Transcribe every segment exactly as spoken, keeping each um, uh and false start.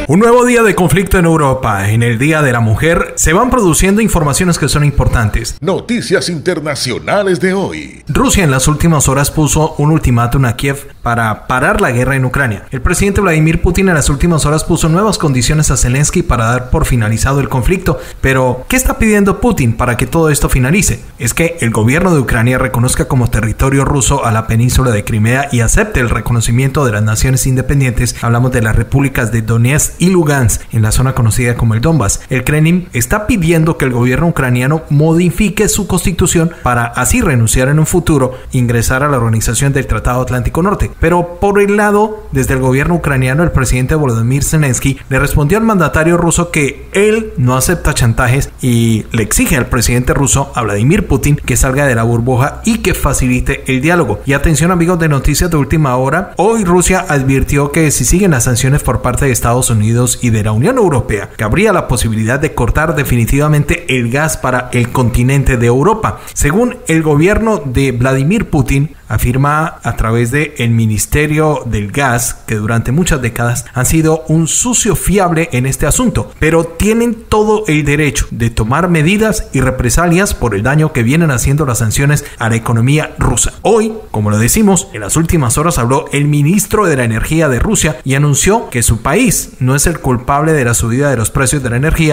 Un nuevo día de conflicto en Europa. En el Día de la Mujer se van produciendo informaciones que son importantes. Noticias internacionales de hoy. Rusia en las últimas horas puso un ultimátum a Kiev para parar la guerra en Ucrania. El presidente Vladimir Putin en las últimas horas puso nuevas condiciones a Zelensky para dar por finalizado el conflicto. Pero, ¿qué está pidiendo Putin para que todo esto finalice? Es que el gobierno de Ucrania reconozca como territorio ruso a la península de Crimea y acepte el reconocimiento de las naciones independientes. Hablamos de las repúblicas de Donetsk y Lugansk en la zona conocida como el Donbass. El Kremlin está pidiendo que el gobierno ucraniano modifique su constitución para así renunciar en un futuro ingresar a la organización del Tratado Atlántico Norte. Pero por el lado, desde el gobierno ucraniano, el presidente Volodymyr Zelensky le respondió al mandatario ruso que él no acepta chantajes y le exige al presidente ruso, a Vladimir Putin, que salga de la burbuja y que facilite el diálogo. Y atención, amigos de Noticias de Última Hora, hoy Rusia advirtió que si siguen las sanciones por parte de Estados Unidos y de la Unión Europea, que habría la posibilidad de cortar definitivamente el gas para el continente de Europa. Según el gobierno de Vladimir Putin, afirma a través de el Ministerio del Gas que durante muchas décadas han sido un socio fiable en este asunto, pero tienen todo el derecho de tomar medidas y represalias por el daño que vienen haciendo las sanciones a la economía rusa. Hoy, como lo decimos, en las últimas horas habló el ministro de la Energía de Rusia y anunció que su país no es el culpable de la subida de los precios de la energía.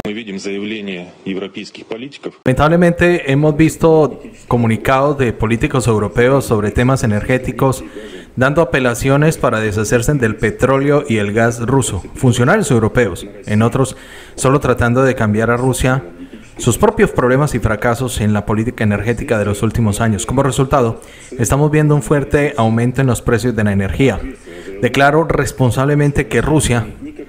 Lamentablemente hemos visto comunicados de políticos europeos sobre temas energéticos dando apelaciones para deshacerse del petróleo y el gas ruso, funcionarios europeos, en otros solo tratando de cambiar a Rusia sus propios problemas y fracasos en la política energética de los últimos años. Como resultado, estamos viendo un fuerte aumento en los precios de la energía. Declaro responsablemente que Rusia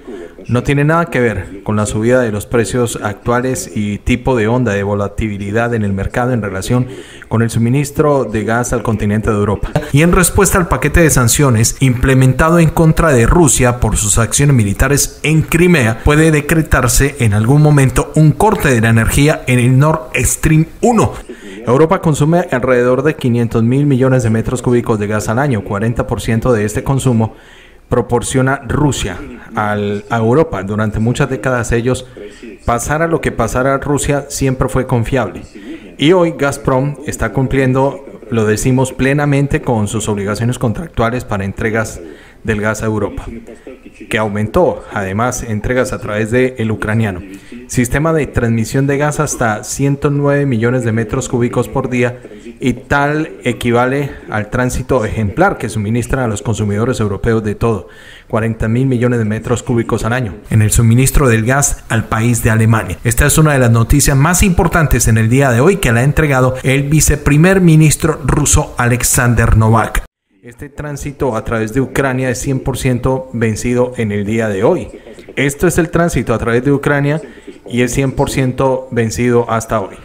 no tiene nada que ver con la subida de los precios actuales y tipo de onda de volatilidad en el mercado en relación con el suministro de gas al continente de Europa. Y en respuesta al paquete de sanciones implementado en contra de Rusia por sus acciones militares en Crimea, puede decretarse en algún momento un corte de la energía en el Nord Stream uno. Europa consume alrededor de quinientos mil millones de metros cúbicos de gas al año. cuarenta por ciento de este consumo proporciona Rusia al, a Europa. Durante muchas décadas ellos, pasara lo que pasara, Rusia siempre fue confiable. Y hoy Gazprom está cumpliendo, lo decimos plenamente, con sus obligaciones contractuales para entregas del gas a Europa, que aumentó además entregas a través del ucraniano. Sistema de transmisión de gas hasta ciento nueve millones de metros cúbicos por día, y tal equivale al tránsito ejemplar que suministra a los consumidores europeos de todo, cuarenta mil millones de metros cúbicos al año, en el suministro del gas al país de Alemania. Esta es una de las noticias más importantes en el día de hoy que la ha entregado el viceprimer ministro ruso Alexander Novak. Este tránsito a través de Ucrania es cien por ciento vencido en el día de hoy. Esto es el tránsito a través de Ucrania y es cien por ciento vencido hasta hoy.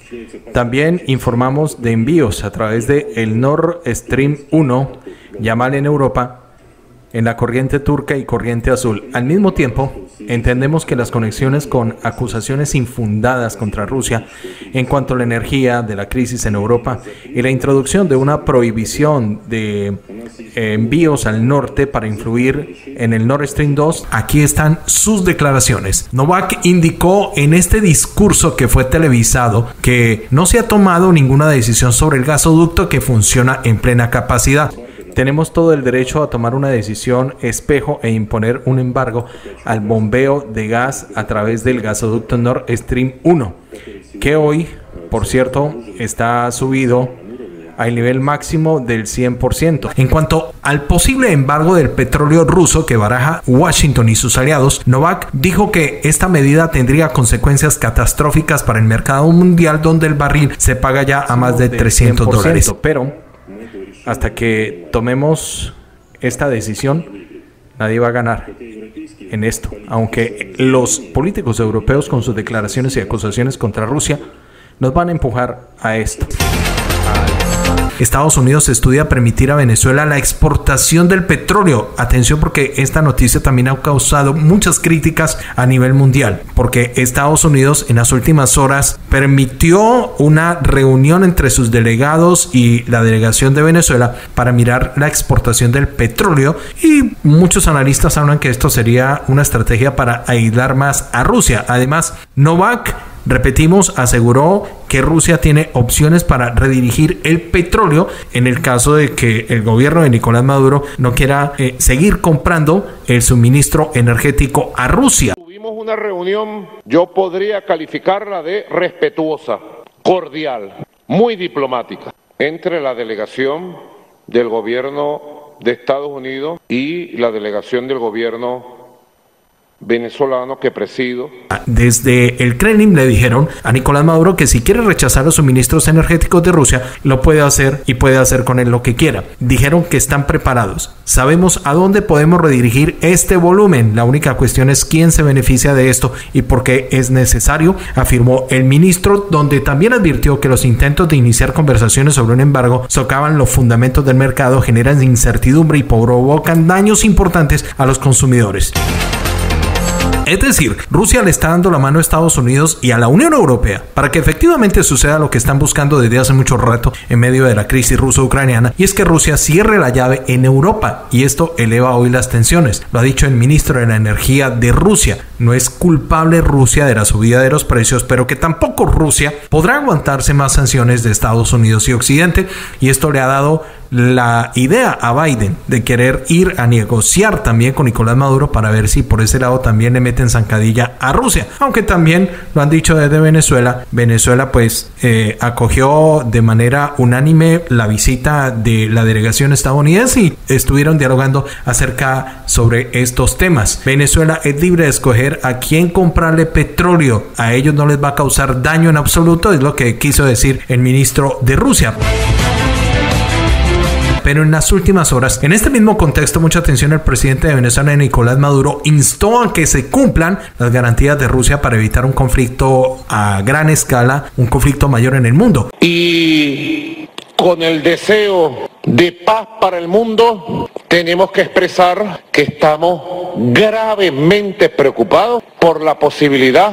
También informamos de envíos a través de el Nord Stream uno, ya mal en Europa, en la corriente turca y corriente azul. Al mismo tiempo, entendemos que las conexiones con acusaciones infundadas contra Rusia en cuanto a la energía, de la crisis en Europa y la introducción de una prohibición de eh, envíos al norte para influir en el Nord Stream dos, aquí están sus declaraciones. Novak indicó en este discurso que fue televisado que no se ha tomado ninguna decisión sobre el gasoducto que funciona en plena capacidad. Tenemos todo el derecho a tomar una decisión espejo e imponer un embargo al bombeo de gas a través del gasoducto Nord Stream uno, que hoy, por cierto, está subido al nivel máximo del cien por ciento. En cuanto al posible embargo del petróleo ruso que baraja Washington y sus aliados, Novak dijo que esta medida tendría consecuencias catastróficas para el mercado mundial, donde el barril se paga ya a más de trescientos dólares. Pero hasta que tomemos esta decisión, nadie va a ganar en esto, aunque los políticos europeos con sus declaraciones y acusaciones contra Rusia nos van a empujar a esto. A Estados Unidos estudia permitir a Venezuela la exportación del petróleo. Atención, porque esta noticia también ha causado muchas críticas a nivel mundial, porque Estados Unidos en las últimas horas permitió una reunión entre sus delegados y la delegación de Venezuela para mirar la exportación del petróleo, y muchos analistas hablan que esto sería una estrategia para aislar más a Rusia. Además, Novak, repetimos, aseguró que Rusia tiene opciones para redirigir el petróleo en el caso de que el gobierno de Nicolás Maduro no quiera eh, seguir comprando el suministro energético a Rusia. Tuvimos una reunión, yo podría calificarla de respetuosa, cordial, muy diplomática, entre la delegación del gobierno de Estados Unidos y la delegación del gobierno venezolano que presido. Desde el Kremlin le dijeron a Nicolás Maduro que si quiere rechazar los suministros energéticos de Rusia, lo puede hacer y puede hacer con él lo que quiera. Dijeron que están preparados. Sabemos a dónde podemos redirigir este volumen. La única cuestión es quién se beneficia de esto y por qué es necesario, afirmó el ministro, donde también advirtió que los intentos de iniciar conversaciones sobre un embargo socavan los fundamentos del mercado, generan incertidumbre y provocan daños importantes a los consumidores. Es decir, Rusia le está dando la mano a Estados Unidos y a la Unión Europea para que efectivamente suceda lo que están buscando desde hace mucho rato en medio de la crisis ruso-ucraniana, y es que Rusia cierre la llave en Europa, y esto eleva hoy las tensiones. Lo ha dicho el ministro de la Energía de Rusia. No es culpable Rusia de la subida de los precios, pero que tampoco Rusia podrá aguantarse más sanciones de Estados Unidos y Occidente, y esto le ha dado la idea a Biden de querer ir a negociar también con Nicolás Maduro para ver si por ese lado también le meten zancadilla a Rusia, aunque también lo han dicho desde Venezuela. Venezuela pues eh, acogió de manera unánime la visita de la delegación estadounidense y estuvieron dialogando acerca sobre estos temas. Venezuela es libre de escoger a quién comprarle petróleo, a ellos no les va a causar daño en absoluto, es lo que quiso decir el ministro de Rusia. Pero en las últimas horas, en este mismo contexto, mucha atención, el presidente de Venezuela, Nicolás Maduro, instó a que se cumplan las garantías de Rusia para evitar un conflicto a gran escala, un conflicto mayor en el mundo. Y con el deseo de paz para el mundo, tenemos que expresar que estamos gravemente preocupados por la posibilidad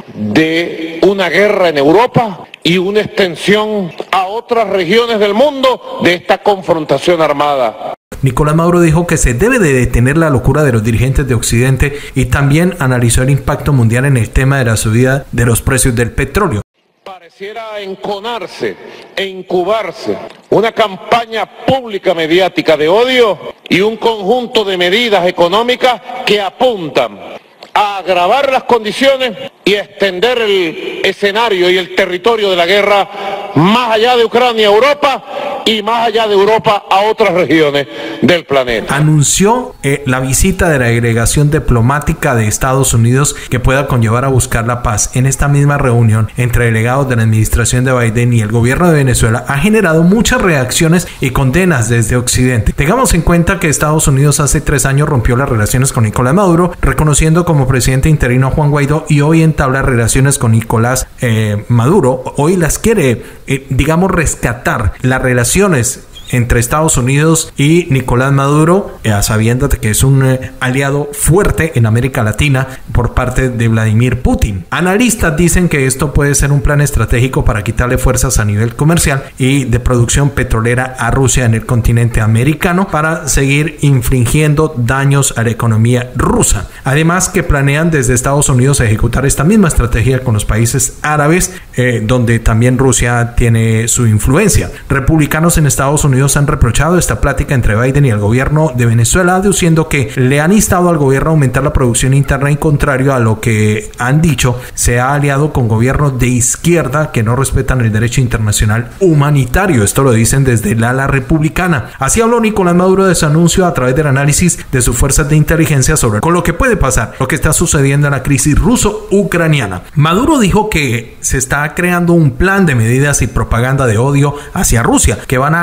de una guerra en Europa y una extensión a otras regiones del mundo de esta confrontación armada. Nicolás Maduro dijo que se debe de detener la locura de los dirigentes de Occidente y también analizó el impacto mundial en el tema de la subida de los precios del petróleo. Pareciera enconarse e incubarse una campaña pública mediática de odio y un conjunto de medidas económicas que apuntan a agravar las condiciones y a extender el escenario y el territorio de la guerra más allá de Ucrania a Europa y más allá de Europa a otras regiones del planeta. Anunció eh, la visita de la delegación diplomática de Estados Unidos que pueda conllevar a buscar la paz. En esta misma reunión entre delegados de la administración de Biden y el gobierno de Venezuela ha generado muchas reacciones y condenas desde Occidente. Tengamos en cuenta que Estados Unidos hace tres años rompió las relaciones con Nicolás Maduro, reconociendo como presidente interino a Juan Guaidó, y hoy entabla relaciones con Nicolás eh, Maduro. Hoy las quiere, eh, digamos, rescatar las relaciones entre Estados Unidos y Nicolás Maduro, eh, sabiendo que es un eh, aliado fuerte en América Latina por parte de Vladimir Putin. Analistas dicen que esto puede ser un plan estratégico para quitarle fuerzas a nivel comercial y de producción petrolera a Rusia en el continente americano para seguir infligiendo daños a la economía rusa. Además, que planean desde Estados Unidos ejecutar esta misma estrategia con los países árabes, eh, donde también Rusia tiene su influencia. Republicanos en Estados Unidos han reprochado esta plática entre Biden y el gobierno de Venezuela, aduciendo que le han instado al gobierno a aumentar la producción interna, y contrario a lo que han dicho, se ha aliado con gobiernos de izquierda que no respetan el derecho internacional humanitario. Esto lo dicen desde el ala republicana. Así habló Nicolás Maduro de su anuncio a través del análisis de sus fuerzas de inteligencia sobre con lo que puede pasar, lo que está sucediendo en la crisis ruso-ucraniana. Maduro dijo que se está creando un plan de medidas y propaganda de odio hacia Rusia que van a agravar aún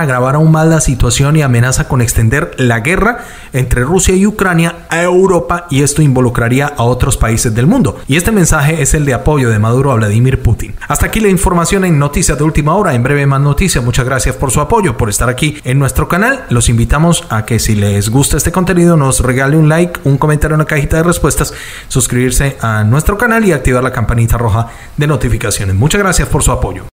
aún más la situación y amenaza con extender la guerra entre Rusia y Ucrania a Europa, y esto involucraría a otros países del mundo. Y este mensaje es el de apoyo de Maduro a Vladimir Putin. Hasta aquí la información en Noticias de Última Hora. En breve más noticias. Muchas gracias por su apoyo, por estar aquí en nuestro canal. Los invitamos a que si les gusta este contenido nos regale un like, un comentario en la cajita de respuestas, suscribirse a nuestro canal y activar la campanita roja de notificaciones. Muchas gracias por su apoyo.